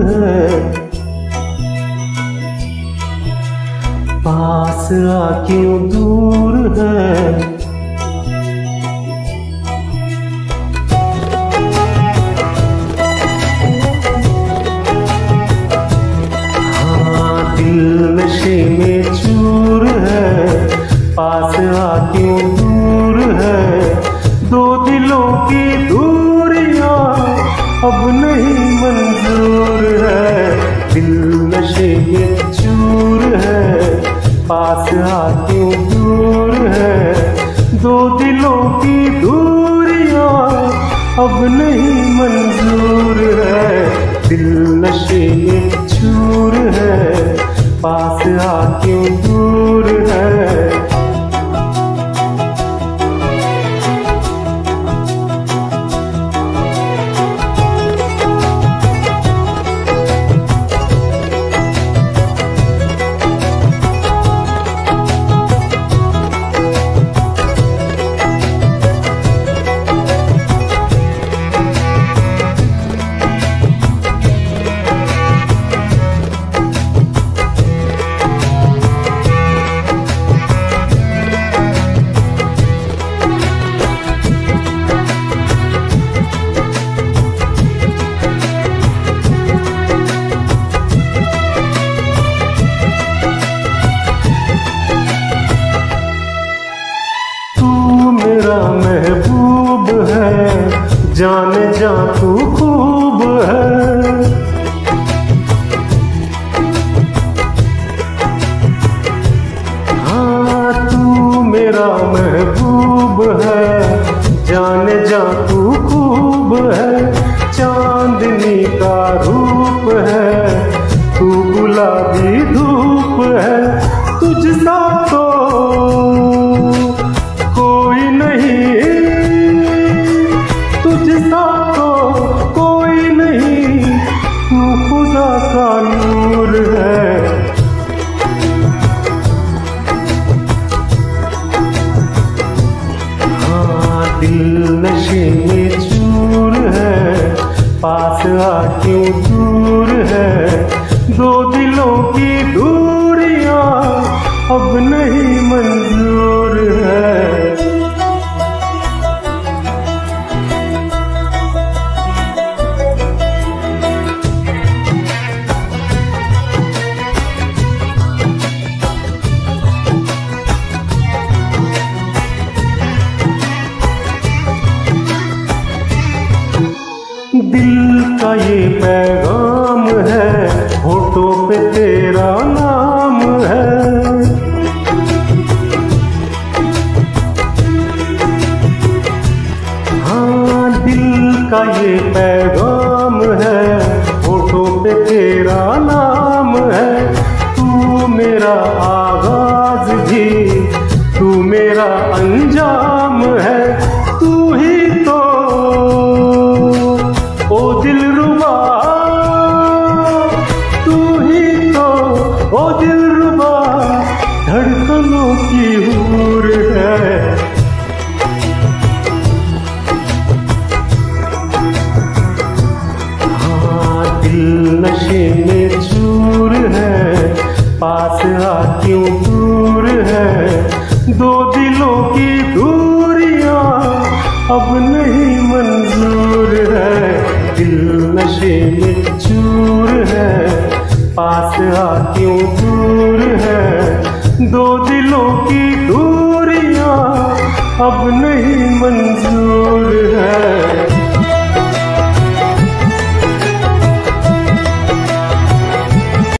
है, पास आ क्यों दूर है। हाँ, दिल नशे में चूर है, पास आ क्यों दूर है। दो दिलों की दूरियां अब नहीं मंजूर है। दिल नशे में चूर है, पास आ क्यों दूर है। दो दिलों की दूरियां अब नहीं मंजूर है। दिल नशे में चूर है, पास आ क्यों दूर है। मेरा महबूब है, जाने जा तू खूब है। हाँ, तू मेरा महबूब है, जाने जा तू खूब है। चांदनी का रूप है, तू गुलाबी धूप है। तुझसा तो कोई नहीं, तू खुदा का नूर है। हाँ, दिल नशे में चूर है, पास आ क्यों दूर है। दो दिलों की दूरियां अब नहीं मंजूर है। दिल का ये पैगाम है, होठों पे तेरा नाम है। हाँ, दिल का ये पैगाम है, होठों पे तेरा नाम है। तू मेरा आगाज भी, तू मेरा अंजाम है। तू ही तो ओ दिलरुबा, तू ही तो ओ दिलरुबा, धड़कनों की हूर है। हाँ, दिल नशे में चूर है, पास आ क्यों दूर है। दो दिलों की दूरियां अब नहीं मंजूर है। दिल नशे में चूर है, पास आ क्यों दूर है। दो दिलों की दूरियां अब नहीं मंजूर है।